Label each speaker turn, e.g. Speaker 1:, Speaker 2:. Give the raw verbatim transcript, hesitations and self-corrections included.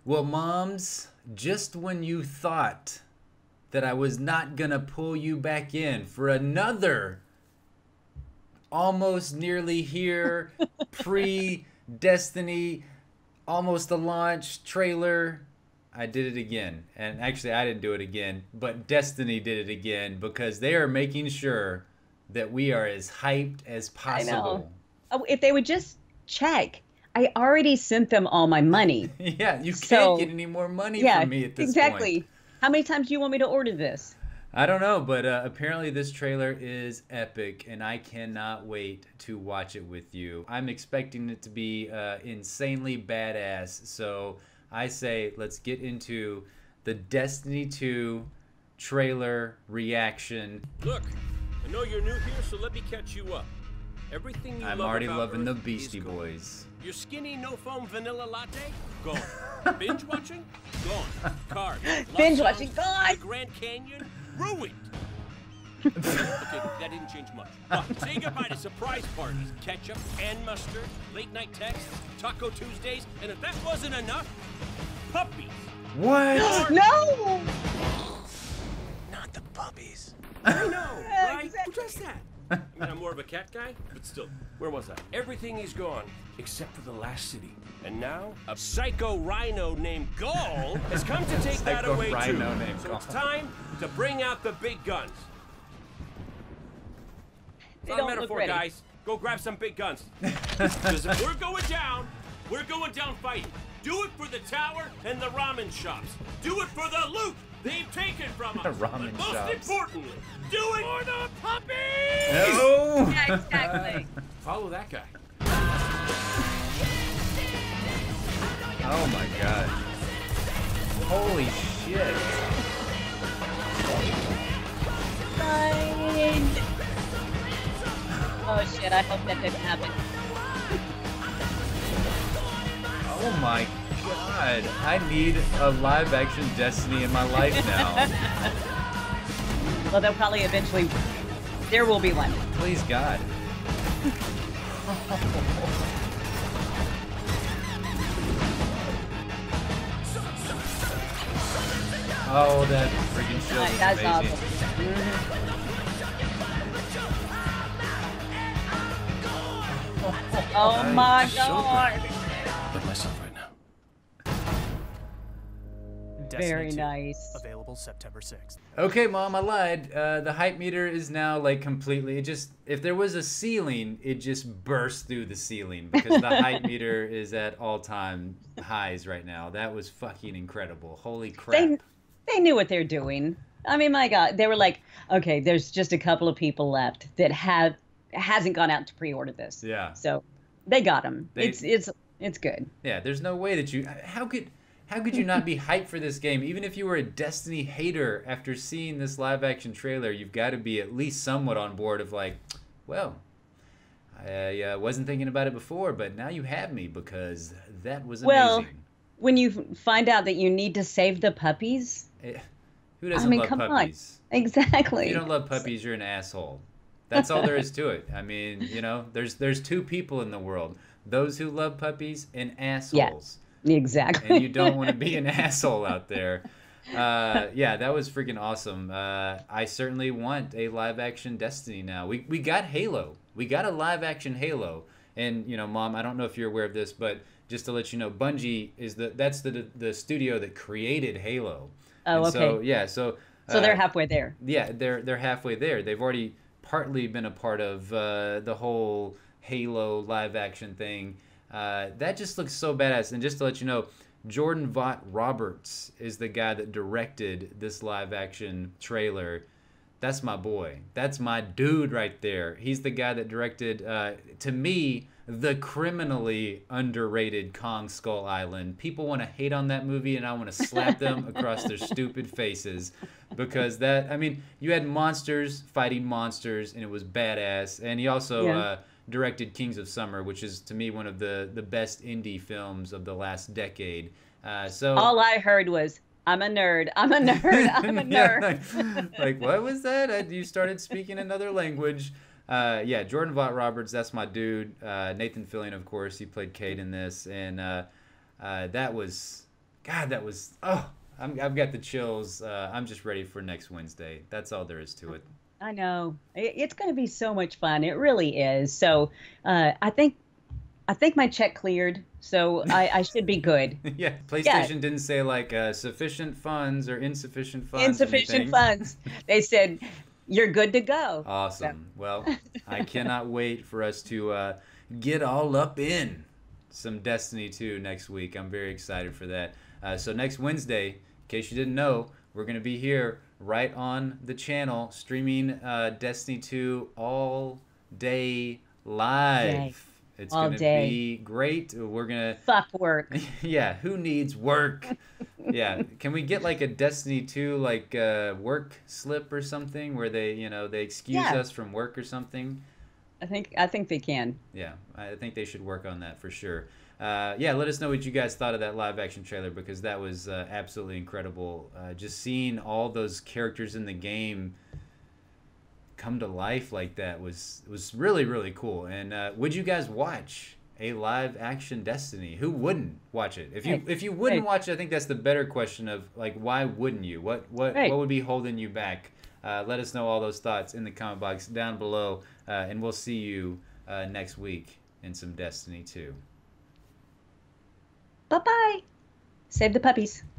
Speaker 1: Well, Moms, just when you thought that I was not gonna pull you back in for another almost nearly here pre-Destiny, almost a launch trailer, I did it again. And actually, I didn't do it again, but Destiny did it again because they are making sure that we are as hyped as
Speaker 2: I know.
Speaker 1: possible.
Speaker 2: Oh, if they would just check. I already sent them all my money.
Speaker 1: Yeah, you can't get
Speaker 2: So,
Speaker 1: any more money
Speaker 2: yeah,
Speaker 1: from me at this point.
Speaker 2: exactly. How many times do you want me to order this?
Speaker 1: I don't know, but uh, apparently this trailer is epic, and I cannot wait to watch it with you. I'm expecting it to be uh, insanely badass, so I say let's get into the Destiny two trailer reaction.
Speaker 3: Look, I know you're new here, so let me catch you up. Everything you
Speaker 1: I'm
Speaker 3: love
Speaker 1: already
Speaker 3: about
Speaker 1: loving the
Speaker 3: Earth
Speaker 1: Beastie
Speaker 3: is gone.
Speaker 1: Boys.
Speaker 3: Your skinny, no-foam vanilla latte? Gone. Binge watching? Gone. Cars.
Speaker 2: Binge watching, gone.
Speaker 3: The Grand Canyon? Ruined. Okay, that didn't change much. But say goodbye to surprise parties, ketchup and mustard, late night texts, Taco Tuesdays, and if that wasn't enough, puppies.
Speaker 1: What?
Speaker 2: No!
Speaker 3: Not the puppies. I know,
Speaker 2: Yeah,
Speaker 3: right?
Speaker 2: exactly.
Speaker 3: Who does that? I mean, I'm more of a cat guy, but still, where was I? Everything is gone, except for the last city. And now, a psycho rhino named Gaul has come to take that
Speaker 1: Psycho
Speaker 3: away too.
Speaker 1: rhino named
Speaker 3: So
Speaker 1: Gaul.
Speaker 3: it's time to bring out the big guns. It's
Speaker 2: They
Speaker 3: not a
Speaker 2: don't look
Speaker 3: metaphor,
Speaker 2: ready.
Speaker 3: guys. Go grab some big guns. Because if we're going down, we're going down fighting. Do it for the tower and the ramen shops. Do it for the loot they've taken from us.
Speaker 1: The ramen
Speaker 3: but most
Speaker 1: shops.
Speaker 3: importantly, do it for the puppies!
Speaker 1: No!
Speaker 2: Yeah, exactly.
Speaker 3: Follow that guy.
Speaker 1: Oh my god. Holy shit.
Speaker 2: Fine. Oh shit, I hope that didn't happen.
Speaker 1: Oh my god. I need a live action Destiny in my life now.
Speaker 2: Well, they'll probably eventually, there will be one.
Speaker 1: Please God. Oh, that freaking show is
Speaker 2: That's
Speaker 1: amazing.
Speaker 2: awesome. Mhm. Oh
Speaker 1: Nice.
Speaker 2: my
Speaker 3: So
Speaker 2: god.
Speaker 3: With myself right now.
Speaker 2: Very
Speaker 4: Destiny two,
Speaker 2: nice.
Speaker 4: Available September sixth.
Speaker 1: Okay, Mom, I lied. Uh, the hype meter is now like completely. It just, if there was a ceiling, it just burst through the ceiling because the hype meter is at all-time highs right now. That was fucking incredible. Holy crap!
Speaker 2: They they knew what they're doing. I mean, my god, they were like, okay, there's just a couple of people left that have hasn't gone out to pre-order this.
Speaker 1: Yeah.
Speaker 2: So they got them.
Speaker 1: They-
Speaker 2: It's it's it's good.
Speaker 1: Yeah, there's no way that you. How could how could you not be hyped for this game? Even if you were a Destiny hater, after seeing this live action trailer, you've got to be at least somewhat on board. Of like, well, I uh, wasn't thinking about it before, but now you have me because that was
Speaker 2: Well,
Speaker 1: amazing.
Speaker 2: when you find out that you need to save the puppies,
Speaker 1: Eh, Who doesn't
Speaker 2: I mean,
Speaker 1: love
Speaker 2: come
Speaker 1: puppies?
Speaker 2: on, exactly.
Speaker 1: If you don't love puppies, you're an asshole. That's all there is to it. I mean, you know, there's there's two people in the world: those who love puppies and assholes.
Speaker 2: Exactly.
Speaker 1: And you don't want to be an asshole out there. Uh, yeah, that was freaking awesome. Uh, I certainly want a live action Destiny now. We we got Halo. We got a live action Halo. And you know, Mom, I don't know if you're aware of this, but just to let you know, Bungie is the that's the the studio that created Halo.
Speaker 2: Oh,
Speaker 1: And So
Speaker 2: okay.
Speaker 1: yeah, so
Speaker 2: So they're
Speaker 1: uh,
Speaker 2: halfway there.
Speaker 1: yeah, they're they're halfway there. They've already partly been a part of uh, the whole Halo live action thing. Uh, that just looks so badass. And just to let you know, Jordan Vaught Roberts is the guy that directed this live action trailer. That's my boy. That's my dude right there. He's the guy that directed, uh, to me, the criminally underrated Kong Skull Island. People want to hate on that movie, and I want to slap them across their stupid faces because that, I mean, you had monsters fighting monsters, and it was badass. And he also
Speaker 2: Yeah.
Speaker 1: uh, directed Kings of Summer, which is, to me, one of the, the best indie films of the last decade. Uh, so
Speaker 2: All I heard was, I'm a nerd. I'm a nerd. I'm a
Speaker 1: Yeah,
Speaker 2: nerd.
Speaker 1: like, like, what was that? I, you started speaking another language. Uh, yeah, Jordan Vaught Roberts, that's my dude. Uh, Nathan Fillion, of course, he played Cade in this, and uh, uh, that was, God, that was oh, I'm, I've got the chills. Uh, I'm just ready for next Wednesday. That's all there is to it.
Speaker 2: I know. It- It's going to be so much fun. It really is. So uh, I think I think my check cleared, so I, I should be good.
Speaker 1: Yeah, PlayStation didn't say like uh, sufficient funds or insufficient funds.
Speaker 2: Insufficient
Speaker 1: anything.
Speaker 2: funds. They said you're good to go.
Speaker 1: Awesome. Well, I cannot wait for us to uh, get all up in some Destiny two next week. I'm very excited for that. Uh, so next Wednesday, in case you didn't know, we're going to be here right on the channel streaming uh, Destiny two all day live.
Speaker 2: Yay.
Speaker 1: It's
Speaker 2: All
Speaker 1: going to
Speaker 2: day.
Speaker 1: be great. We're going to...
Speaker 2: Fuck work.
Speaker 1: Yeah, who needs work? Yeah, can we get like a Destiny two like uh, work slip or something where they, you know, they excuse
Speaker 2: Yeah.
Speaker 1: us from work or something?
Speaker 2: I think I think they can.
Speaker 1: Yeah, I think they should work on that for sure. Uh, yeah, let us know what you guys thought of that live action trailer because that was uh, absolutely incredible. Uh, just seeing all those characters in the game come to life like that was was really really cool. And uh, would you guys watch a live action Destiny? Who wouldn't watch it? If you
Speaker 2: Right.
Speaker 1: if you wouldn't
Speaker 2: Right.
Speaker 1: watch it, I think that's the better question of like why wouldn't you? What what
Speaker 2: Right.
Speaker 1: what would be holding you back? Uh, let us know all those thoughts in the comment box down below, uh, and we'll see you uh, next week in some Destiny two.
Speaker 2: Bye bye. Save the puppies.